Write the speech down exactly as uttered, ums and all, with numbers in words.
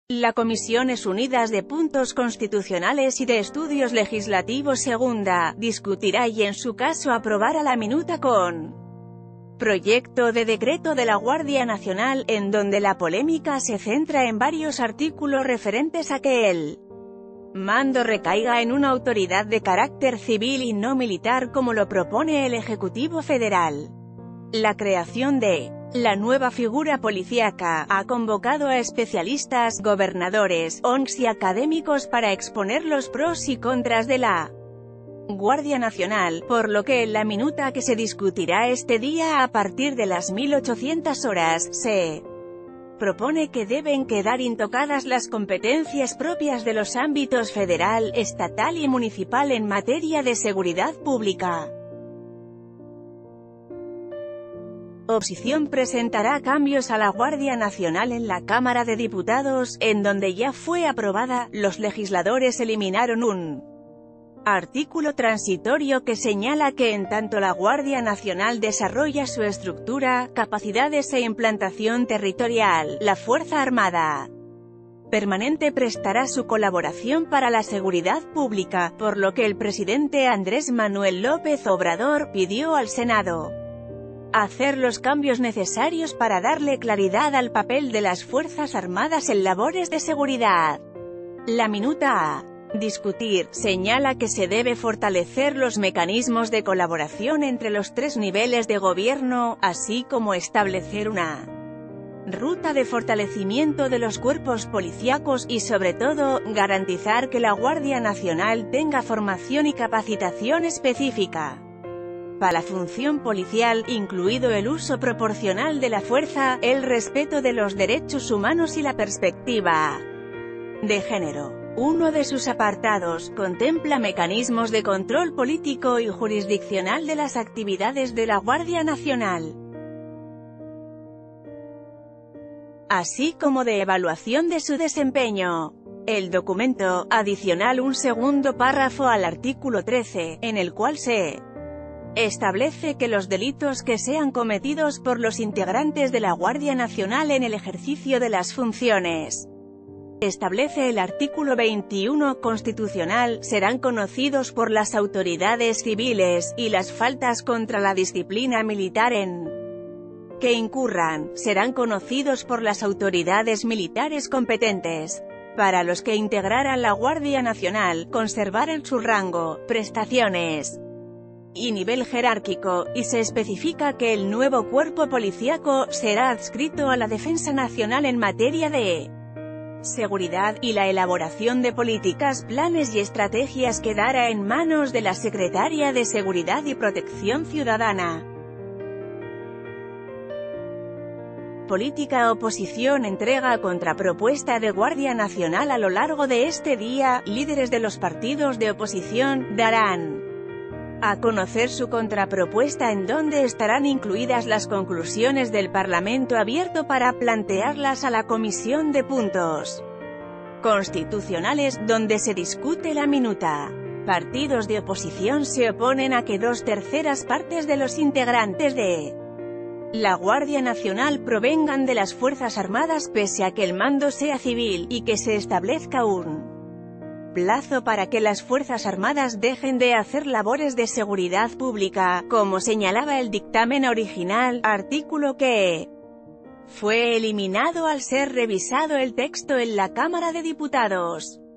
La Comisiones Unidas de Puntos Constitucionales y de Estudios Legislativos segunda, discutirá y en su caso aprobará la minuta con proyecto de decreto de la Guardia Nacional, en donde la polémica se centra en varios artículos referentes a que el mando recaiga en una autoridad de carácter civil y no militar como lo propone el Ejecutivo Federal. La creación de la nueva figura policíaca ha convocado a especialistas, gobernadores, O N Gs y académicos para exponer los pros y contras de la Guardia Nacional, por lo que en la minuta que se discutirá este día a partir de las mil ochocientas horas, se propone que deben quedar intocadas las competencias propias de los ámbitos federal, estatal y municipal en materia de seguridad pública. Oposición presentará cambios a la Guardia Nacional en la Cámara de Diputados, en donde ya fue aprobada. Los legisladores eliminaron un artículo transitorio que señala que en tanto la Guardia Nacional desarrolla su estructura, capacidades e implantación territorial, la Fuerza Armada Permanente prestará su colaboración para la seguridad pública, por lo que el presidente Andrés Manuel López Obrador pidió al Senado hacer los cambios necesarios para darle claridad al papel de las Fuerzas Armadas en labores de seguridad. La minuta a discutir señala que se debe fortalecer los mecanismos de colaboración entre los tres niveles de gobierno, así como establecer una ruta de fortalecimiento de los cuerpos policíacos y sobre todo, garantizar que la Guardia Nacional tenga formación y capacitación específica para la función policial, incluido el uso proporcional de la fuerza, el respeto de los derechos humanos y la perspectiva de género. Uno de sus apartados contempla mecanismos de control político y jurisdiccional de las actividades de la Guardia Nacional, así como de evaluación de su desempeño. El documento adicional un segundo párrafo al artículo trece, en el cual se establece que los delitos que sean cometidos por los integrantes de la Guardia Nacional en el ejercicio de las funciones establece el artículo veintiuno constitucional, serán conocidos por las autoridades civiles, y las faltas contra la disciplina militar en que incurran, serán conocidos por las autoridades militares competentes. Para los que integraran la Guardia Nacional, conservaran su rango, prestaciones y nivel jerárquico, y se especifica que el nuevo cuerpo policíaco será adscrito a la Defensa Nacional en materia de seguridad, y la elaboración de políticas, planes y estrategias quedará en manos de la Secretaría de Seguridad y Protección Ciudadana. Política. Oposición entrega contrapropuesta de Guardia Nacional. A lo largo de este día, líderes de los partidos de oposición darán a conocer su contrapropuesta, en donde estarán incluidas las conclusiones del Parlamento abierto para plantearlas a la Comisión de Puntos Constitucionales, donde se discute la minuta. Partidos de oposición se oponen a que dos terceras partes de los integrantes de la Guardia Nacional provengan de las Fuerzas Armadas, pese a que el mando sea civil, y que se establezca un plazo para que las Fuerzas Armadas dejen de hacer labores de seguridad pública, como señalaba el dictamen original, artículo que fue eliminado al ser revisado el texto en la Cámara de Diputados.